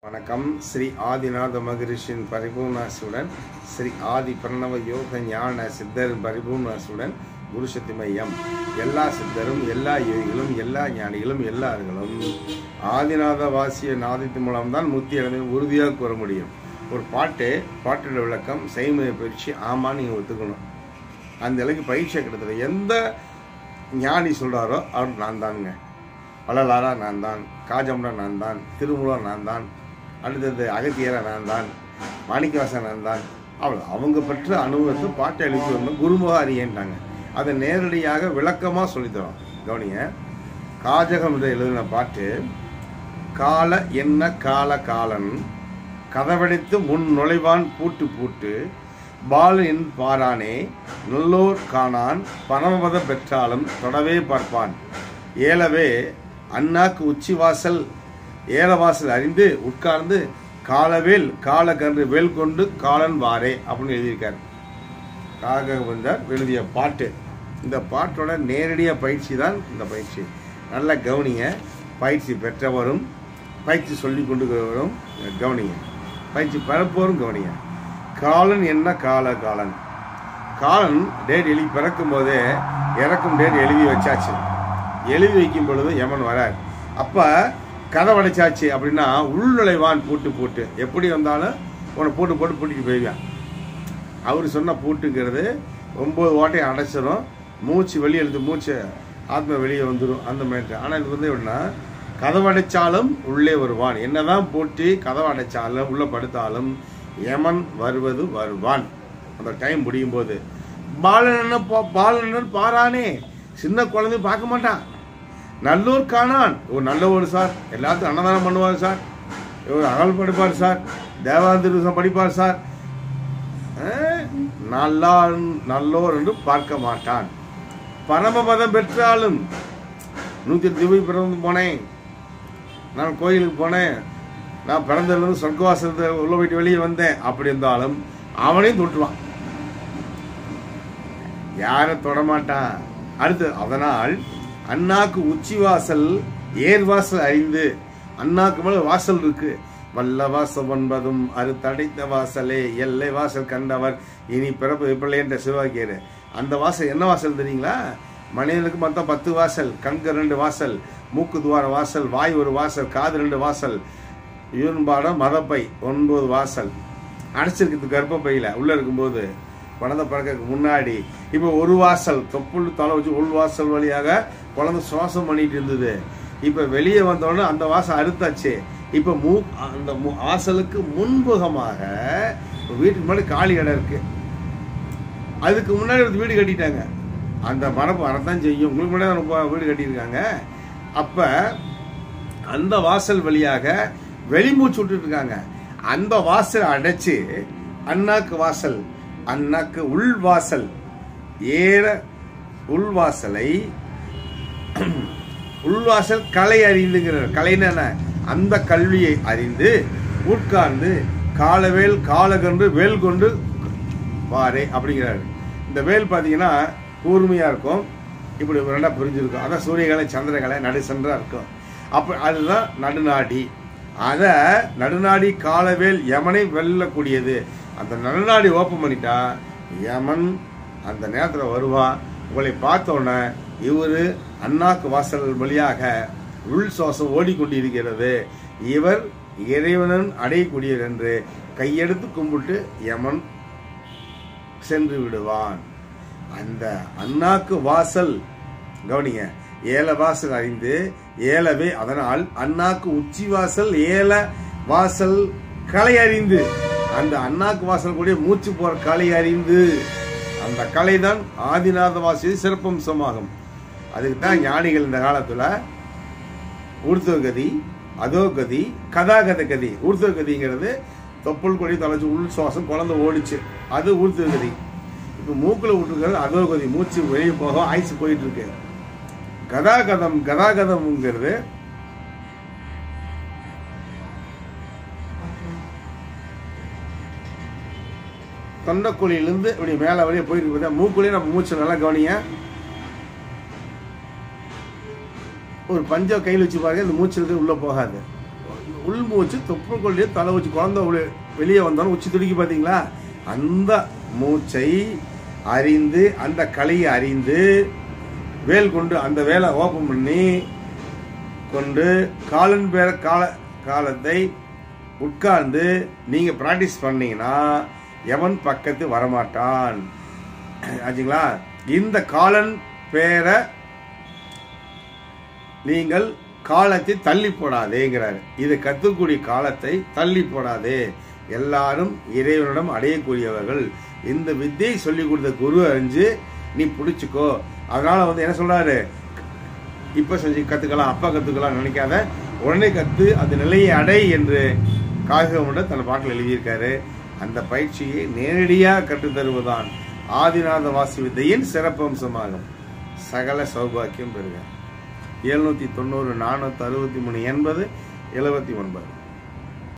வணக்கம். ஸ்ரீ ஆதிநாத மகரிஷியின் பரிபூர்ணாசுடன் ஸ்ரீ ஆதி பிரணவ யோக ஞான சித்தரின் பரிபூர்ணாசுடன் குரு சக்தி மையம். எல்லா சித்தரும், எல்லா யோகிகளும், எல்லா ஞானிகளும், எல்லார்களும் ஆதிநாத வாசிய நாதத்தின் மூலம்தான் முக்தி அடைந்து உறுதியாக கூற முடியும். ஒரு பாட்டோட விளக்கம் செய்முறை பயிற்சி ஆமான்னு நீங்கள் ஒத்துக்கணும். அந்த அளவுக்கு பயிற்சியை கிட்டத்தட்ட எந்த ஞானி சொல்கிறாரோ அவர் நான் தானுங்க. வள்ளலாரா நான் தான், காஜம்டா நான் தான், திருமூலா நான் தான், அடுத்தது அகத்தியரா நான் தான், மாணிக்கவாசன் நான் தான். அவங்க பெற்ற அனுபவத்தை பாட்டை எழுதி வரணும். குருமுக அறியன்ட்டாங்க. அதை நேரடியாக விளக்கமாக சொல்லித்தரோம். கவனிங்க, காஜகம் எழுதின பாட்டு, கால என்ன கால காலன் கதவடைத்து முன் நுழைவான் பூட்டு பூட்டு பாலன் பாரானே நல்லோர் காணான் பரமபத பெற்றாலும் தொடவே பார்ப்பான் ஏலவே அண்ணாக்கு உச்சி வாசல் ஏலவாசல் அறிந்து உட்கார்ந்து காலவேல் காலக்கன்று வேல் கொண்டு காலன் வாரே அப்படின்னு எழுதியிருக்காரு. காகவந்தார் எழுதிய பாட்டு. இந்த பாட்டோட நேரடியாக பயிற்சி தான் இந்த பயிற்சி. நல்ல கவனிங்க. பயிற்சி பெற்றவரும் பயிற்சி சொல்லி கொண்டு வரும் கவனிங்க, பயிற்சி பரப்போரும் கவனிங்க. காலன் என்ன கால காலன். காலன் டேட் எழுதி பிறக்கும் போதே இறக்கும் டேட் எழுதி வச்சாச்சு. எழுதி வைக்கும் பொழுது யமன் வரார். அப்போ கதவடைச்சாச்சு அப்படின்னா உள்நுழைவான் பூட்டு பூட்டு. எப்படி வந்தாலும் உன்னை போட்டு பூட்டிட்டு போயிடுவான். அவர் சொன்ன பூட்டுங்கிறது 9 ஓட்டையை அடைச்சிடும். மூச்சு வெளியே எழுது, மூச்சு ஆத்மா வெளியே வந்துடும். அந்த மாதிரி. ஆனால் இது வந்து எப்படின்னா கதவடைச்சாலும் உள்ளே வருவான். என்னதான் பூட்டி கதவடைச்சாலும் உள்ள படுத்தாலும் யமன் வருவான். அந்த டைம் முடியும் போது பாலன் பாரானே சின்ன குழந்தை பார்க்க மாட்டான். நல்லூர் காணான். ஒரு நல்லவர் சார், எல்லாத்துக்கும் அன்னதானம் பண்ணுவார் சார், இவர் அகல் படிப்பார் சார், தேவாந்திரம் படிப்பார் சார், நல்லோர் என்று பார்க்க மாட்டான். பரமபதம் பெற்றாலும் 108 திவ்ய பிறந்து போனேன், நான் கோயிலுக்கு போனேன், நான் பிறந்ததுலேருந்து சொர்க்கவாசத்தை உள்ள போயிட்டு வெளியே வந்தேன் அப்படி இருந்தாலும் அவனையும் தொட்டுவான். யாரை தொடமாட்டான். அடுத்து அதனால் அண்ணாக்கு உச்சி வாசல் ஏர்வாசல் அறிந்து, அண்ணாக்கு மேல வாசல் இருக்கு. வல்ல வாசல் ஒன்பதும் அறுத்தடைத்த வாசலே எல்லை வாசல் கண்டவர் இனி பிறப்பு பிள்ளை என்ற சிவாக்கியர். அந்த வாசல் என்ன வாசல் தெரியுங்களா? மனிதனுக்கு மொத்தம் 10 வாசல். கண்கு 2 வாசல், மூக்கு துவார வாசல், வாய் 1 வாசல், காது 2 வாசல், யூன்பாடம் மதப்பை 9 வாசல் அடைச்சிருக்கு கர்ப்பப்பையில உள்ள இருக்கும்போது குழந்தை பிறக்க முன்னாடி. இப்போ 1 வாசல் தொப்புள் தலை வச்சு உள் வாசல் வழியாக குழந்தை சுவாசம் பண்ணிட்டு இருந்தது. இப்போ வெளியே வந்தோடனே அந்த வாசல் அறுத்தாச்சு. இப்போ அந்த வாசலுக்கு முன்புகமாக வீட்டுக்கு முன்னாடி காலி இடம் இருக்கு. அதுக்கு முன்னாடி ஒரு வீடு கட்டிட்டாங்க. அந்த மரப்பு வரத்தான் செய்யும். உங்களுக்கு முன்னாடி வீடு கட்டியிருக்காங்க. அப்ப அந்த வாசல் வழியாக வெளிமூச்சு விட்டுட்டு இருக்காங்க. அந்த வாசல் அடைச்சு அண்ணாக்கு வாசல், அண்ணாக்கு உள்வாசல் உள்வாசலை உள்வாசல் கலை அறிந்துங்கிறார். கலைன அந்த கல்வியை அறிந்து உட்கார்ந்து காலவேல் காலகன்று வேல் கொண்டு வாரே அப்படிங்கிறாரு. இந்த வேல் பார்த்தீங்கன்னா கூர்மையா இருக்கும். இப்படி 2 பிரிஞ்சிருக்கும். அதான் சூரியகலை சந்திரகலை நடுசன்றா இருக்கும். அப்ப அதுதான் நடுநாடி. அத நடுநாடி காலவேல் யமனை வெல்லக்கூடியது. அந்த நடுநாடி ஓப்பன் பண்ணிட்டா யமன் அந்த நேரத்தில் வருவான். உங்களை பார்த்தோன்னே இவர் அண்ணாக்கு வாசல் வழியாக உள் சுவாசம் ஓடிக்கொண்டிருக்கிறது, இவர் இறைவனன் அடையக்கூடியவர் என்று கையெடுத்து கும்பிட்டு யமன் சென்று விடுவான். அந்த அண்ணாக்கு வாசல் கவனிங்க, ஏல வாசல் அறிந்து ஏலவே. அதனால் அண்ணாக்கு உச்சி வாசல் ஏல வாசல் கலை அறிந்து, அந்த அண்ணாக்கு வாசல் கூடிய மூச்சு போற கலை அறிந்து, அந்த கலை தான் ஆதிநாத வாசிய சிறப்பம்சமாகும். அதுக்கு தான் ஞானிகள் இந்த காலத்துல ஊர்த்துவகதி, அதோகதி, கதாகத கதி. ஊர்த்துவகதிங்கிறது தொப்புள் கொடி தொலைச்சு உள் சுவாசம் குழந்தை ஓடிச்சு, அது ஊர்த்துவகதி. இப்போ மூக்குல விட்டுருக்கிறது அதோகதி, மூச்சு வெளியே போக ஆய்ச்சி போயிட்டு இருக்கு. கதாகதம்ங்கிறது தொண்டைக்குழியிலிருந்து இப்படி மேலே வழியே போயிட்டு இருக்கு. மூக்குள்ளேயே நம்ம மூச்சு நல்லா கவனிங்க. ஒரு பஞ்சம் கையில் வச்சு பாருங்க, இந்த மூச்சு உள்ள போகாது. உள்மூச்சு தொப்புள்கொள்ளையே தலை வச்சு குழந்தை வெளியே வந்தாலும் உச்சி துடிக்கி பார்த்தீங்களா? அந்த மூச்சை அறிந்து அந்த கலையை அறிந்து வேல் கொண்டு அந்த வேலை ஓப்பன் பண்ணி கொண்டு காலத்தை உட்கார்ந்து நீங்க பிராக்டிஸ் பண்ணீங்கன்னா எவன் பக்கத்து வரமாட்டான். ஆச்சுங்களா? இந்த காலன் பேரை நீங்கள் காலத்தை தள்ளி போடாதேங்கிறாரு. இதை கத்துக்கூடிய காலத்தை தள்ளி போடாதே. எல்லாரும் இறைவனிடம் அடையக்கூடியவர்கள். இந்த வித்தியை சொல்லி கொடுத்த குரு அறிஞ்சு நீ பிடிச்சுக்கோ. அதனால என்ன சொல்றாரு, இப்ப செஞ்சு கத்துக்கலாம், அப்பா கத்துக்கலாம் நினைக்காத, உடனே கத்து அந்த நிலையை அடை என்று காகிதம் தன் பாட்டில் எழுதியிருக்காரு. அந்த பயிற்சியை நேரடியாக கற்றுத்தருவதுதான் ஆதிநாத வாசி வித்தையின் சிறப்பம்சமாகும். சகல சௌபாக்கியம் பெறுக. 790 463 80 79